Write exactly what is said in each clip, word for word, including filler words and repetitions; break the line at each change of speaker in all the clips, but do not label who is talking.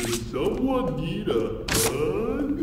Does someone need a hug?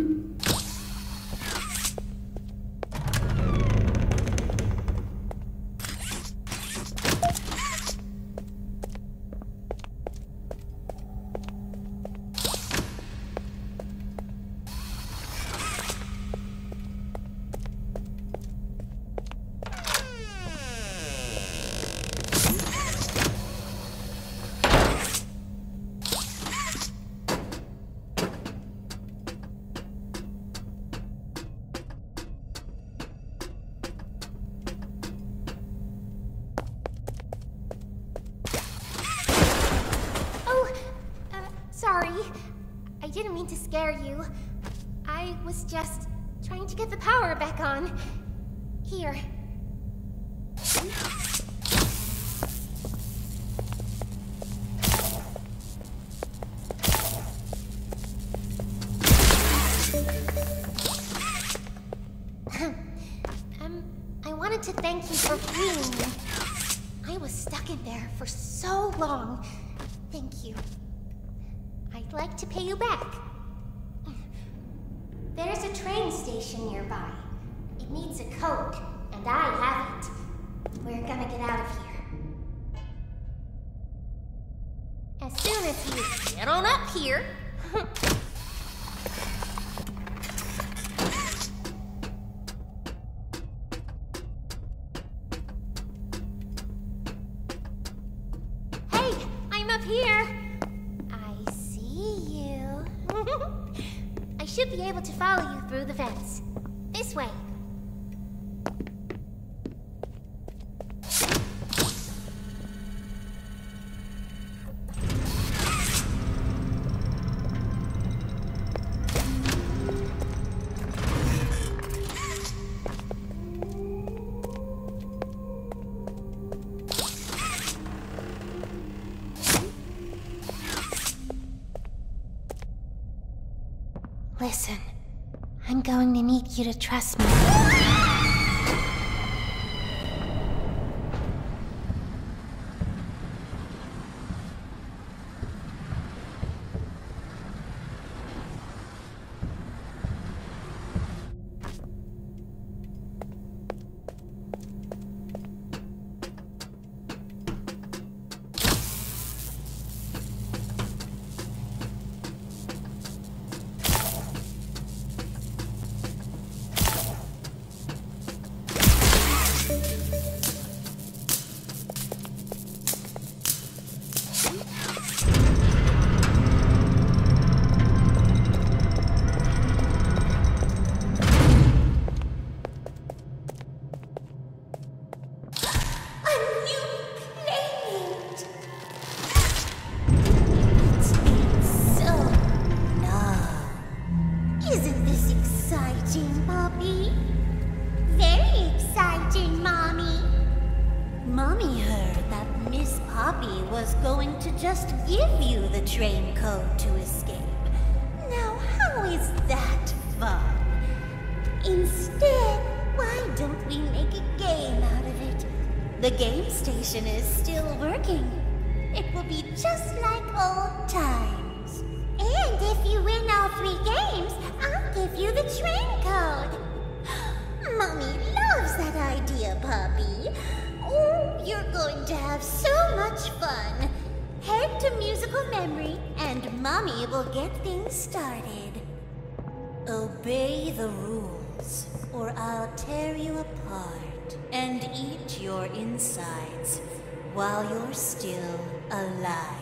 Sorry. I didn't mean to scare you. I was just trying to get the power back on. Here. um, I wanted to thank you for freeing me. I was stuck in there for so long. Thank you. I'd like to pay you back. There's a train station nearby. It needs a code, and I have it. We're gonna get out of here. As soon as you get on up here. Hey, I'm up here. I should be able to follow you through the vents. This way. Listen, I'm going to need you to trust me. Just give you the train code to escape. Now, how is that fun? Instead, why don't we make a game out of it? The game station is still working. It will be just like old times. And if you win all three games, I'll give you the train code. Mommy loves that idea, Puppy. Oh, you're going to have so much fun. Head to musical memory, and Mommy will get things started. Obey the rules, or I'll tear you apart and eat your insides while you're still alive.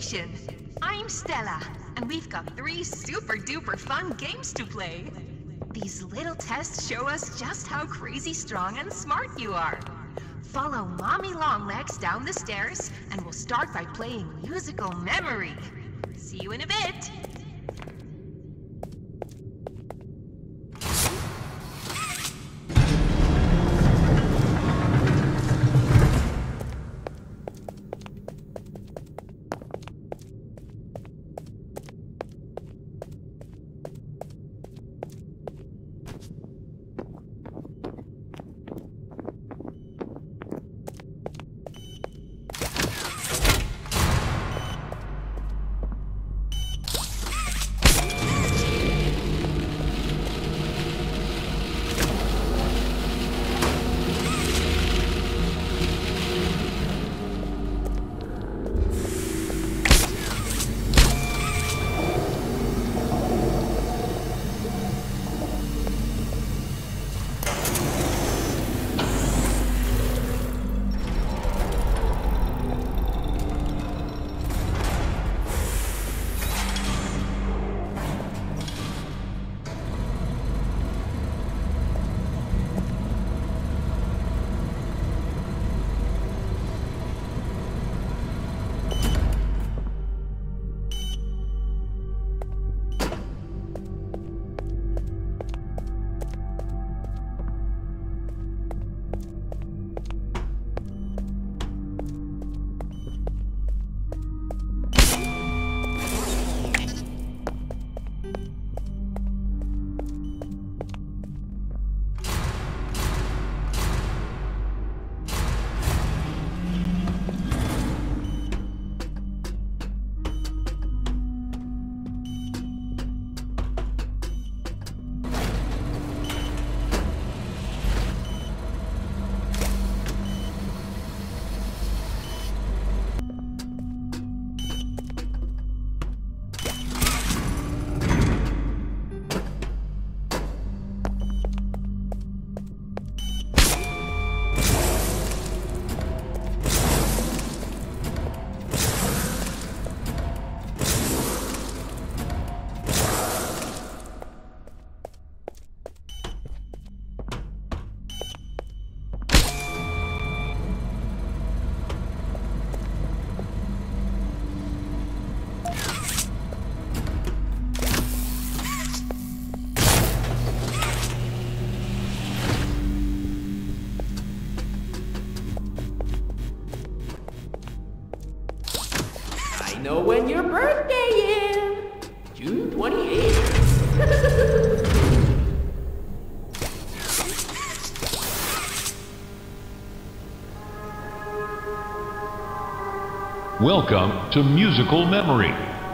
I'm Stella, and we've got three super duper fun games to play. These little tests show us just how crazy strong and smart you are. Follow Mommy Longlegs down the stairs, and we'll start by playing musical memory. See you in a bit.
Know when your birthday is. June twenty-eighth.
Welcome to Musical Memory.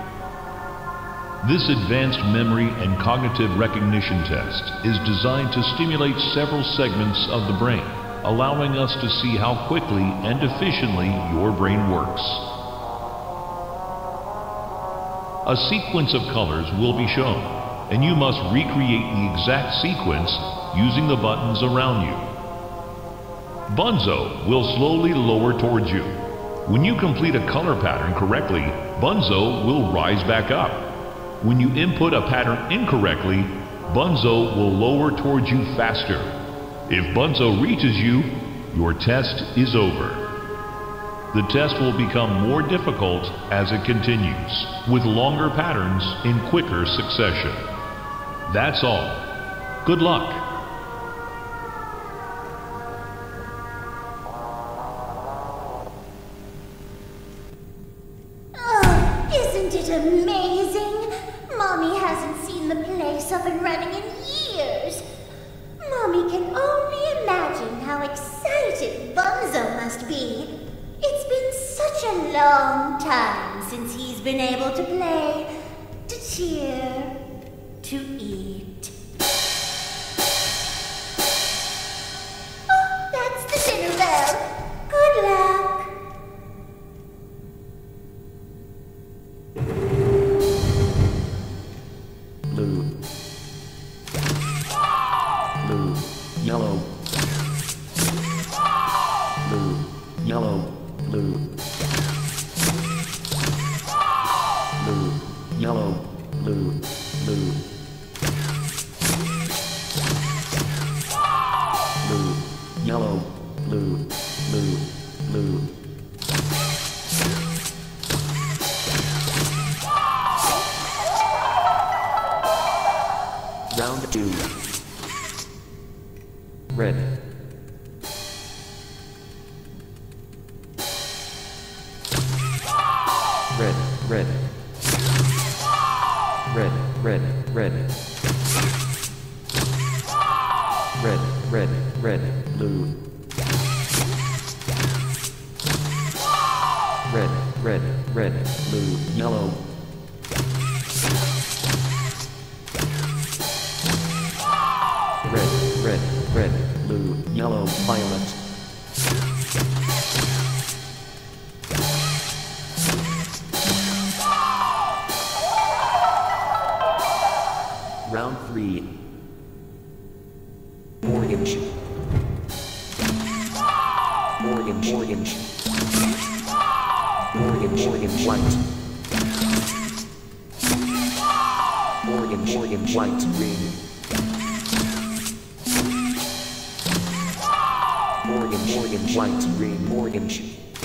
This advanced memory and cognitive recognition test is designed to stimulate several segments of the brain, allowing us to see how quickly and efficiently your brain works. A sequence of colors will be shown, and you must recreate the exact sequence using the buttons around you. Bunzo will slowly lower towards you. When you complete a color pattern correctly, Bunzo will rise back up. When you input a pattern incorrectly, Bunzo will lower towards you faster. If Bunzo reaches you, your test is over. The test will become more difficult as it continues, with longer patterns in quicker succession. That's all. Good luck.
Oh, isn't it amazing? Mommy hasn't seen the place up and running in years. Mommy can only imagine how excited Bunzo must be. It's been such a long time since he's been able to play, to cheer, to eat. Oh, that's the dinner bell. Good luck.
Blue. Blue. Yellow. Blue. Yellow. Blue. Blue. Yellow. Blue. Blue. Round two. Red. Red, red. Red, red, red. Red, red, red, blue. Red, red, red, blue, yellow. Red, red, red, blue, yellow, violet. Round three. Orange. Orange, orange. Orange, orange, white. Orange, orange, white, green. Orange, orange, white, green, orange.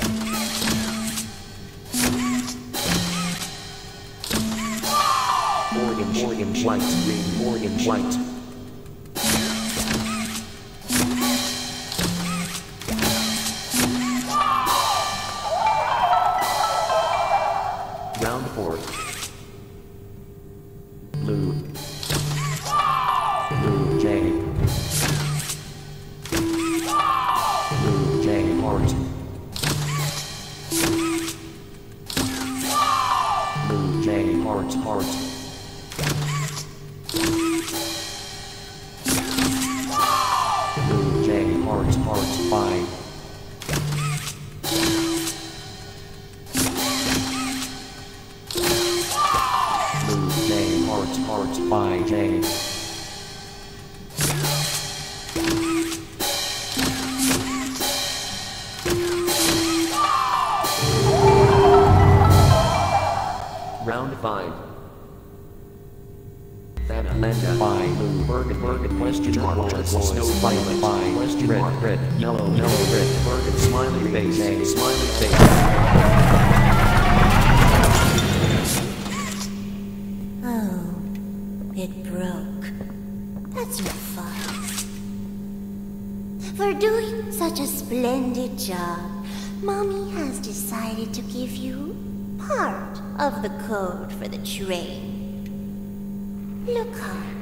Orange, orange, white, green, orange, white. Round four. Blue. Blue J. Blue J heart. Blue J heart heart. Blue J heart heart five. Blue J heart heart five J. Round five. Thanalanda by blue, Bergen, Bergen, question mark, snow, violet, by question red, mark, red, yellow, yellow, red, Bergen, smiley face, a smiley face.
Oh, it broke. That's no fun. For doing such a splendid job, Mommy has decided to give you part of the code for the train. Look hard.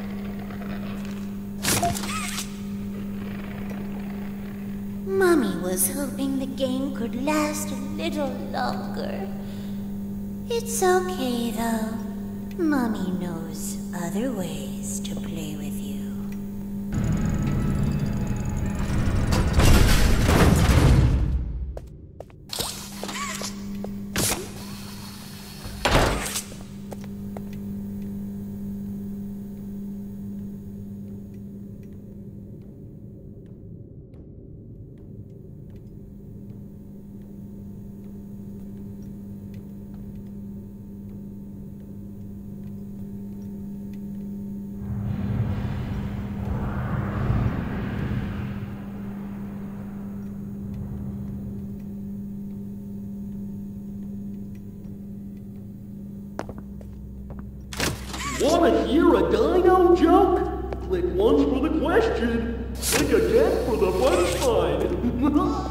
Mommy was hoping the game could last a little longer. It's okay, though. Mommy knows other ways to play with you.
Wanna hear a dino joke? Click once for the question, click again for the punchline.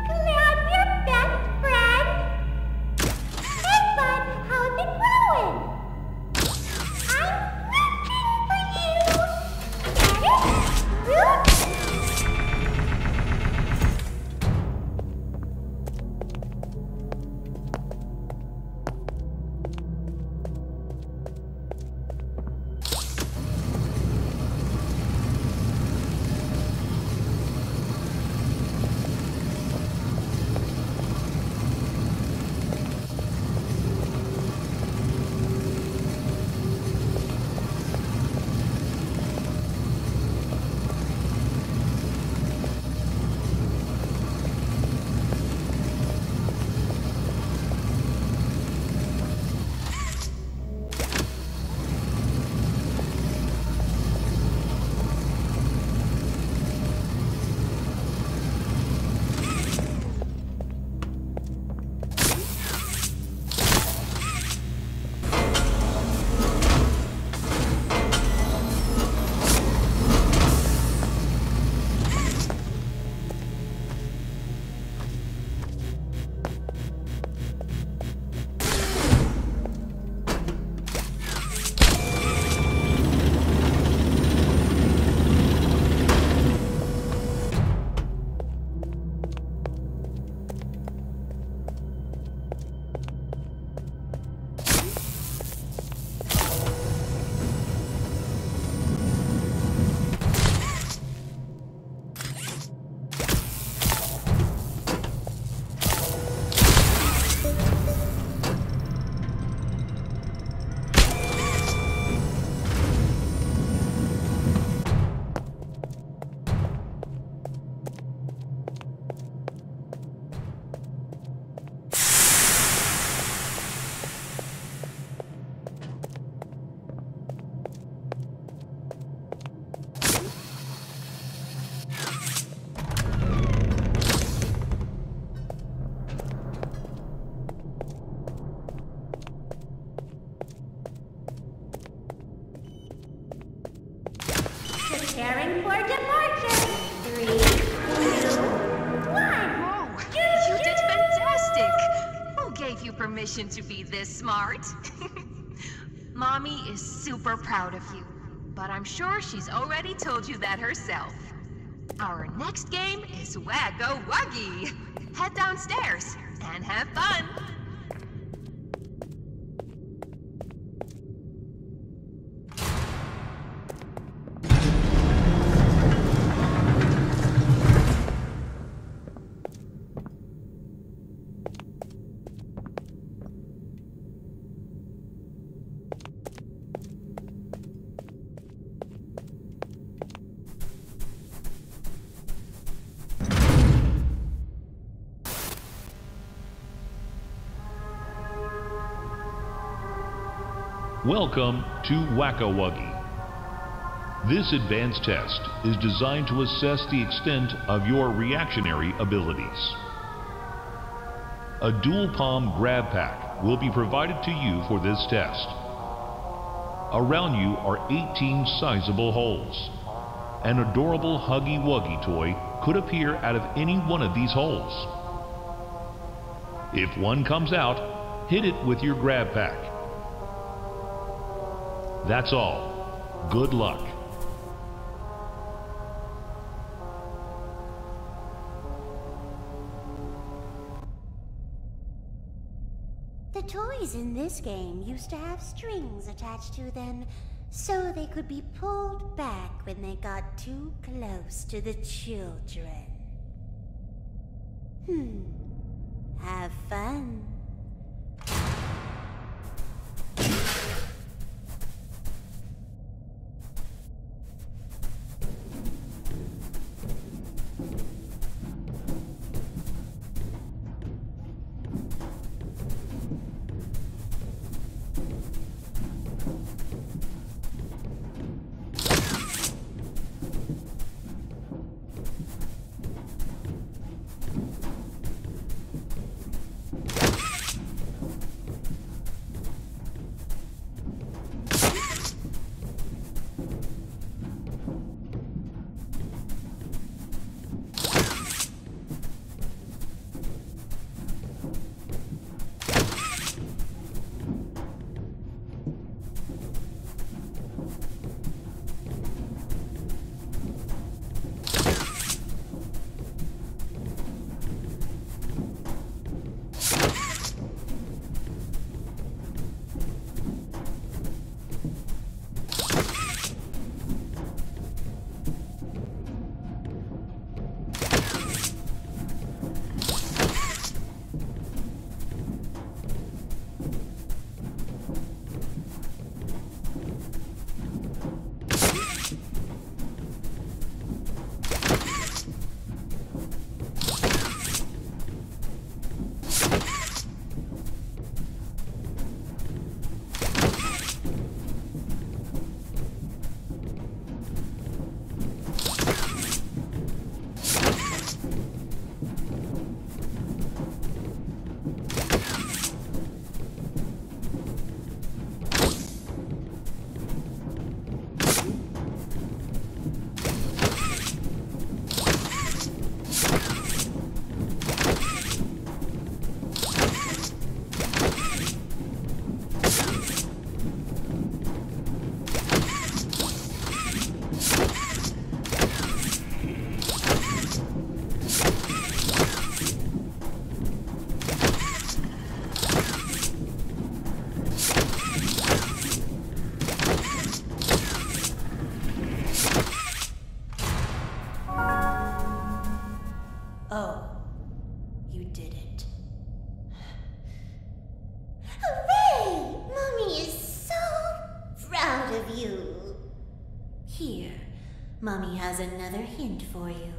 How's it going? for departure. Three, two, one.
Whoa, you did fantastic! Who gave you permission to be this smart? Mommy is super proud of you, but I'm sure she's already told you that herself. Our next game is Wagga Wuggy. Head downstairs and have fun.
Welcome to Wagga Wuggy. This advanced test is designed to assess the extent of your reactionary abilities. A dual palm grab pack will be provided to you for this test. Around you are eighteen sizable holes. An adorable Huggy Wuggy toy could appear out of any one of these holes. If one comes out, hit it with your grab pack. That's all. Good luck.
The toys in this game used to have strings attached to them so they could be pulled back when they got too close to the children. Hmm. Have fun. Mommy has another hint for you.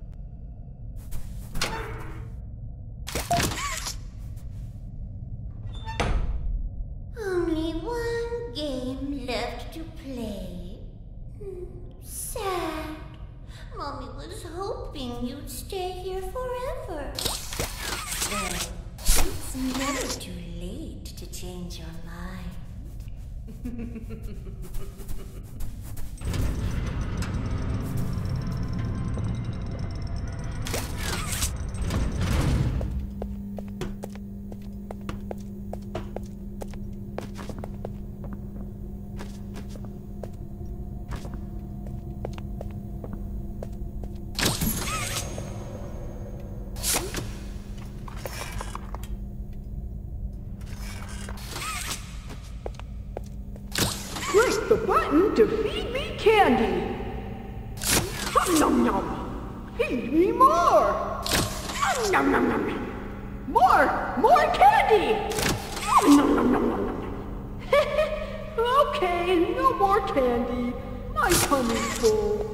Only one game left to play. Hmm, sad. Mommy was hoping you'd stay here forever. Well, it's never too late to change your mind.
Feed me more! Nom, nom, nom, nom. More! More candy! Nom, nom, nom, nom, nom. Okay, no more candy. My tummy's full.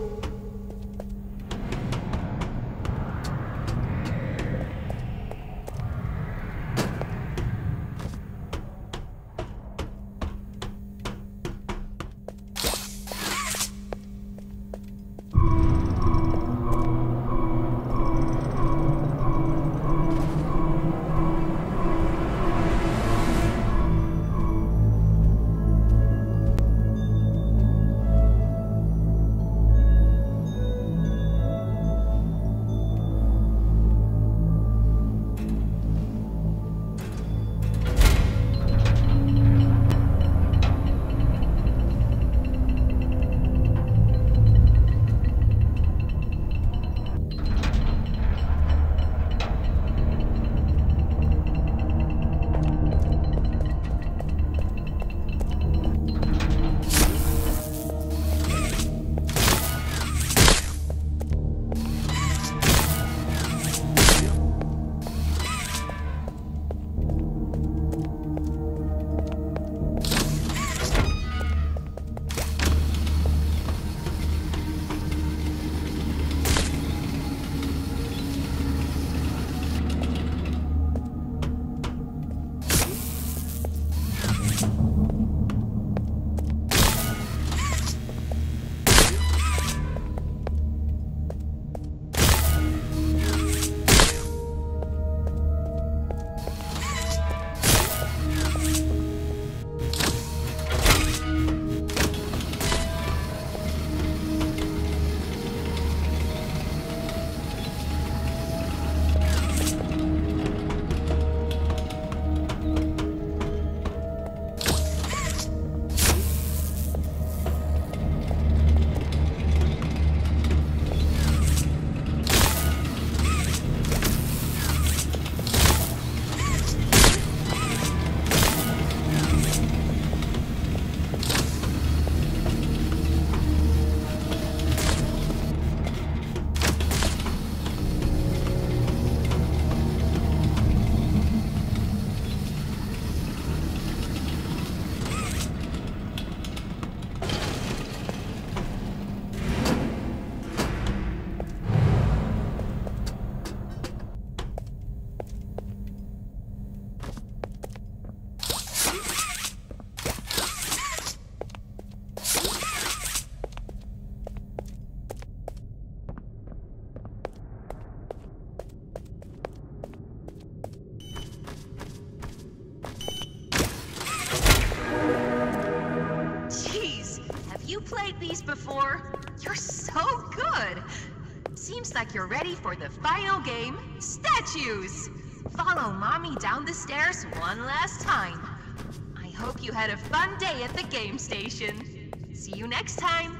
These before? You're so good! Seems like you're ready for the final game, Statues! Follow Mommy down the stairs one last time. I hope you had a fun day at the game station. See you next time!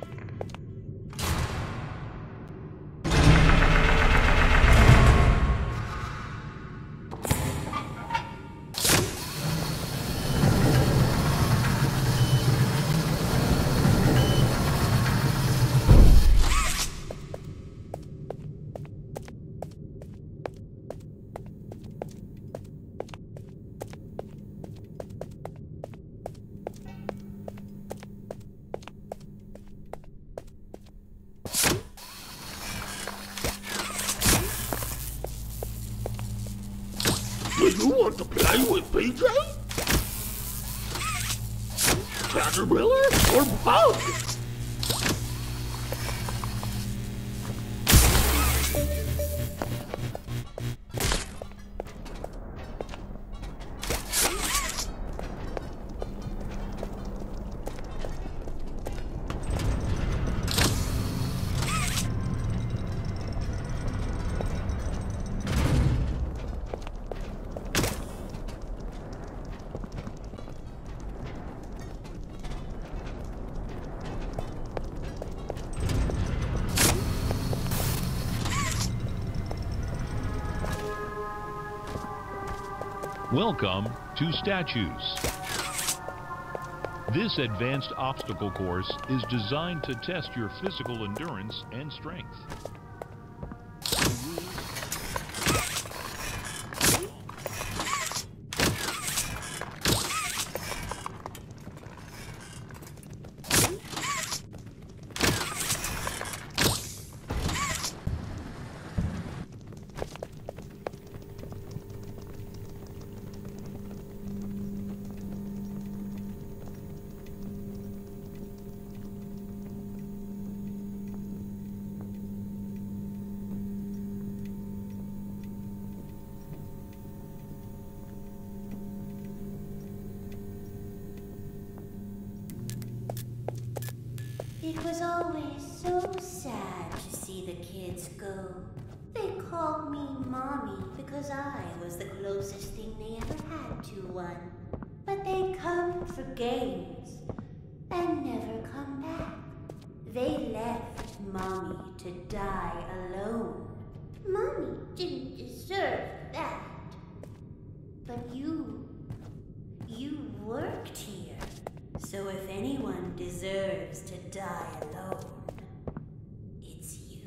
Do you want to play with P J? Caterpillar or Bug?
Welcome to Statues. This advanced obstacle course is designed to test your physical endurance and strength.
sad to see the kids go. They called me Mommy because I was the closest thing they ever had to one. But they come for games and never come back. They left Mommy to die alone. Mommy didn't deserve that. But you, you worked here. So if anyone deserves to die alone, it's you.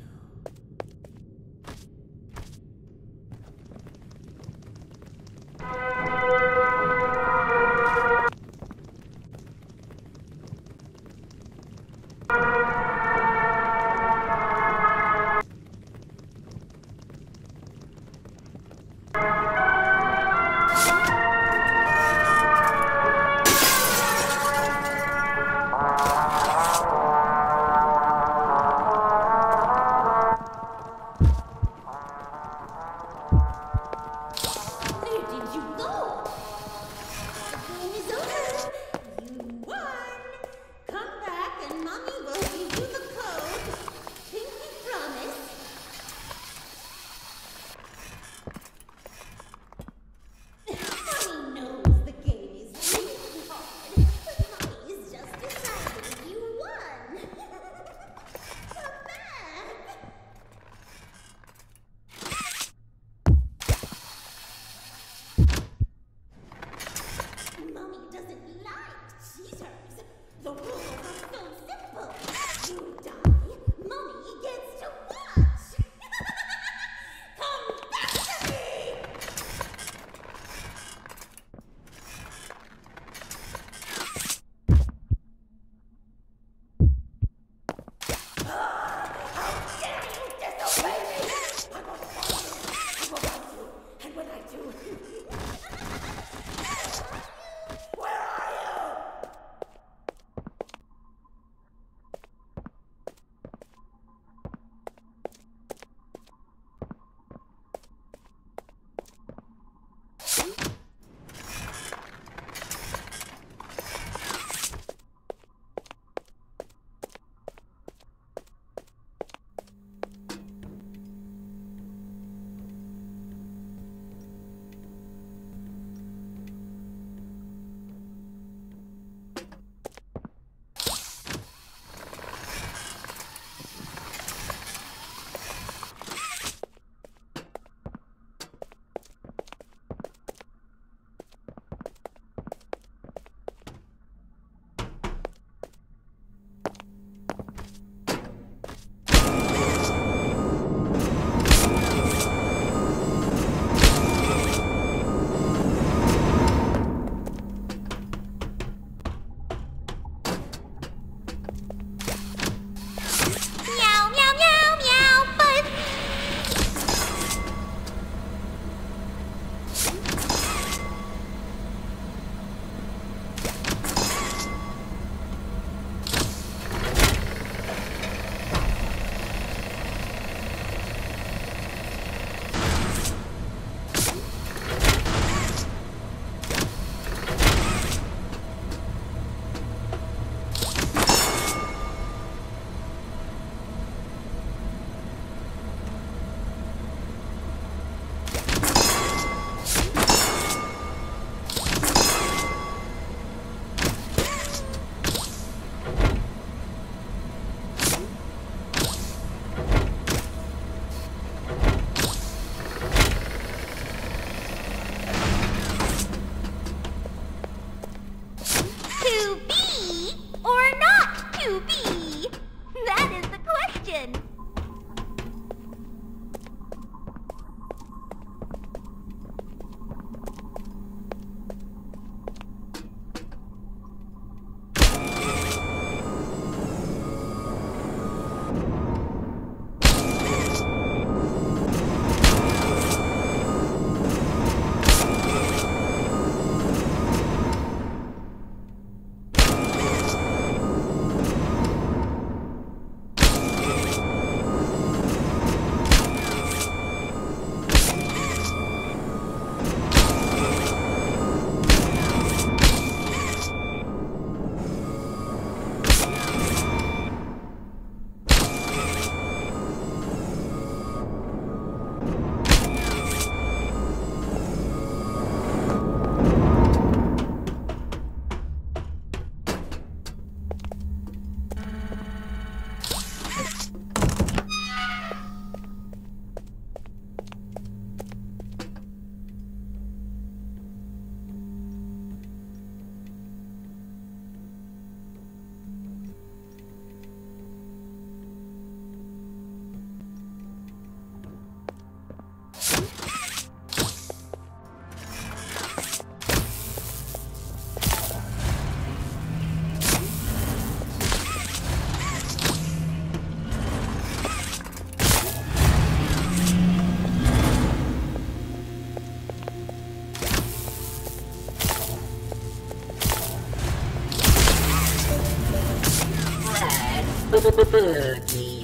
Boogie.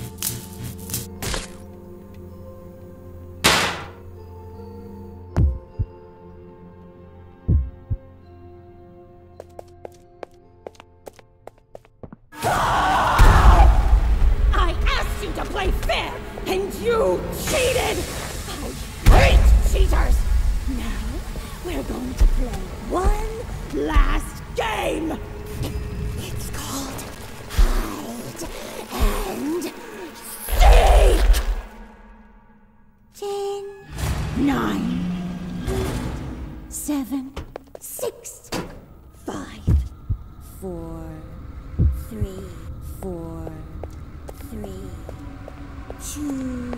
I asked you to play fair, and you cheated! I hate cheaters! Now, we're going to play one last game! It's called Hide and Seek! Ten, nine, eight, seven, six, five, four, three, four, three, two.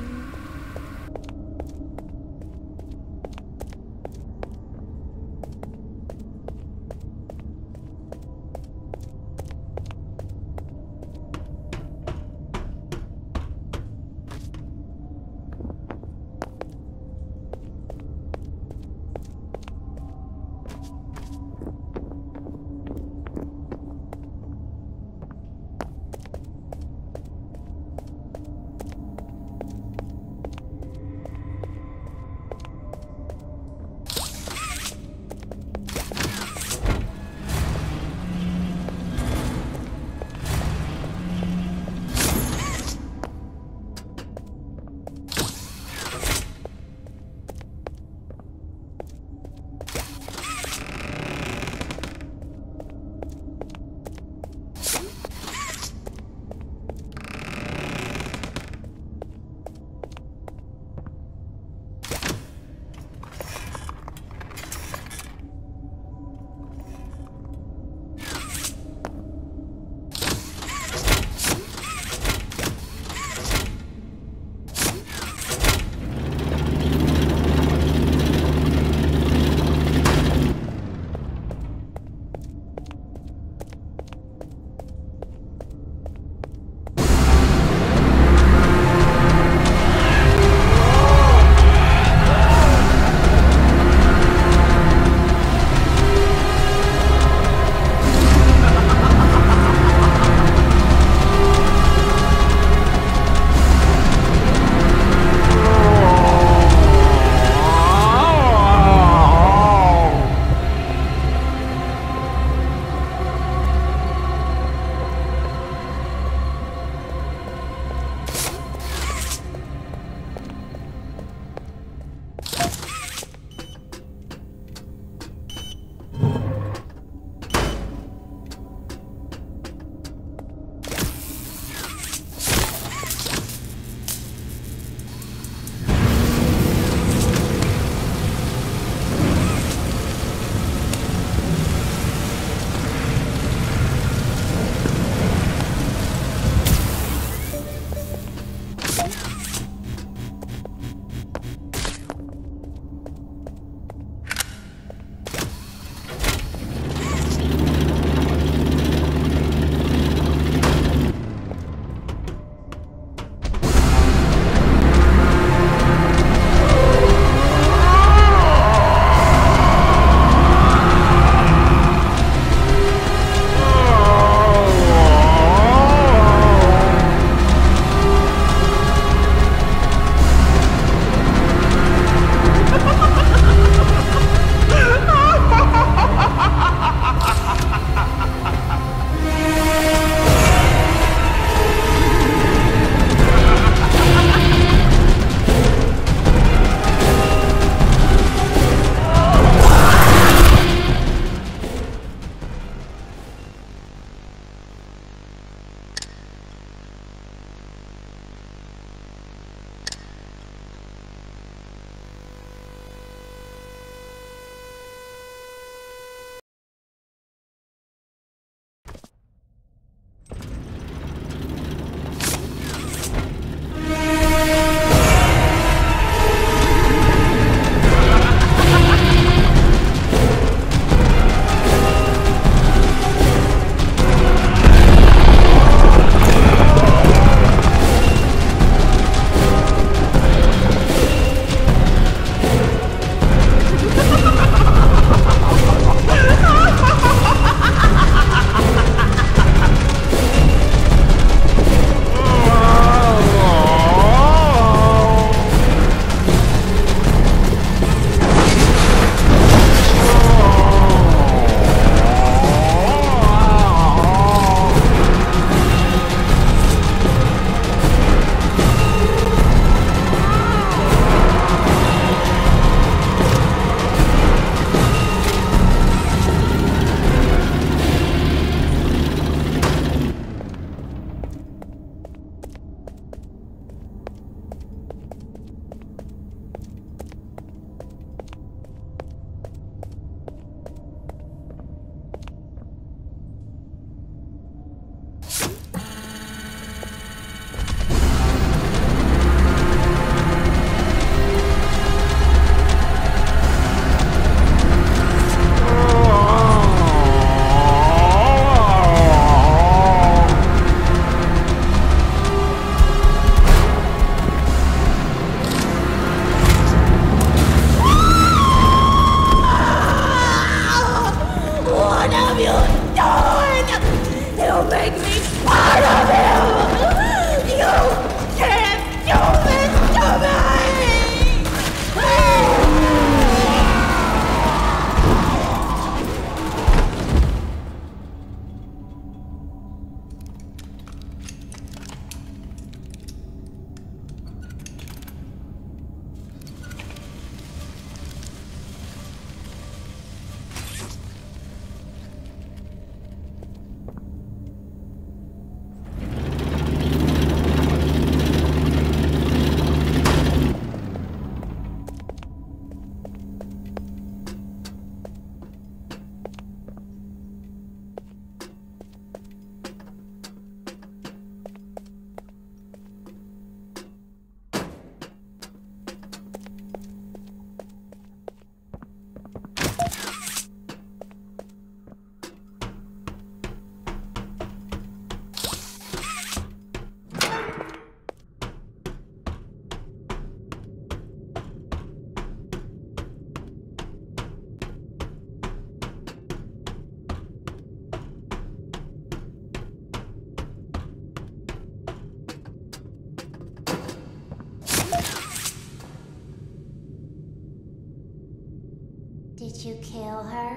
Did you kill her?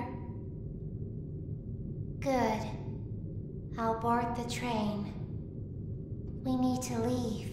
Good. I'll board the train. We need to leave.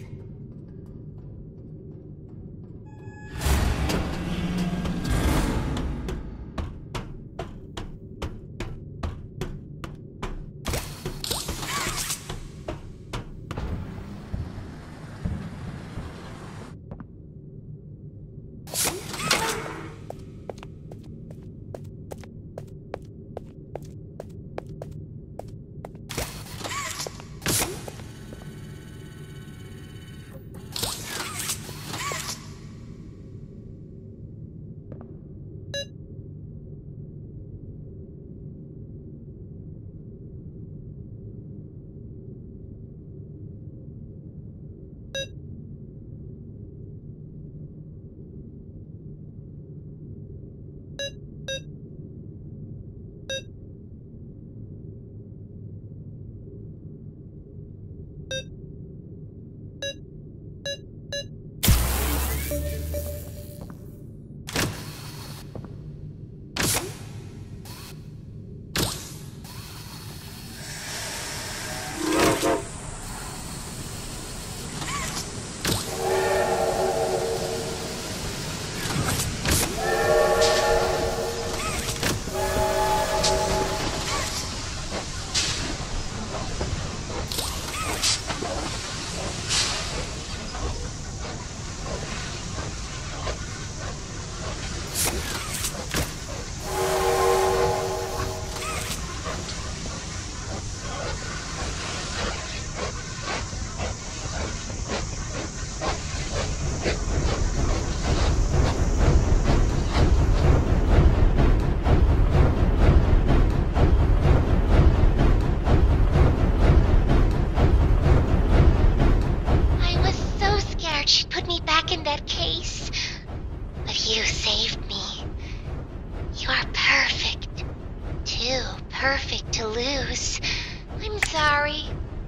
Perfect to lose. I'm sorry.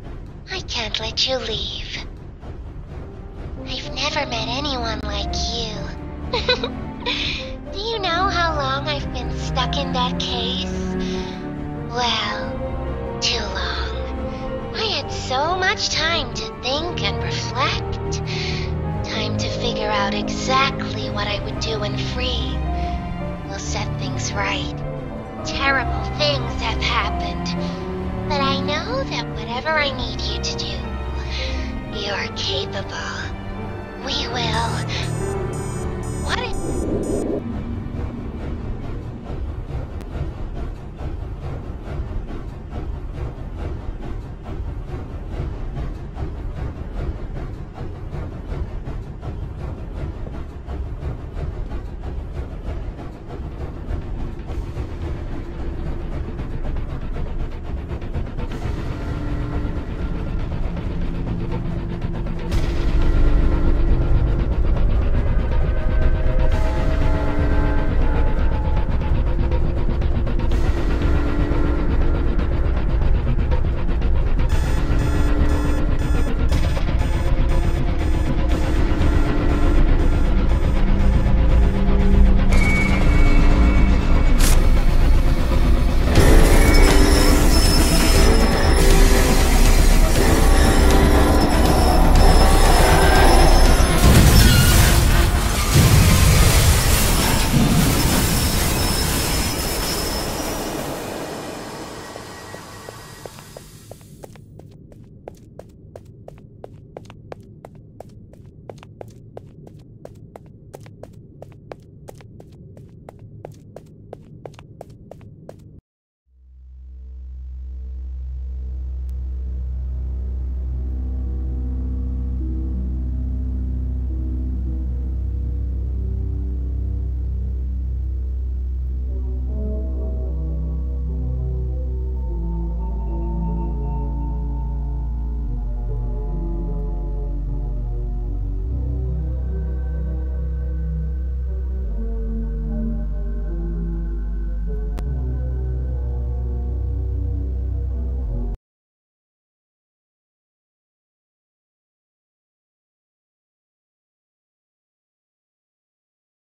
I can't let you leave. I've never met anyone like you. Do you know how long I've been stuck in that case? Well, too long. I had so much time to think and reflect. Time to figure out exactly what I would do when free. We'll set things right. Terrible things have happened, but I know that whatever I need you to do, you're capable. We will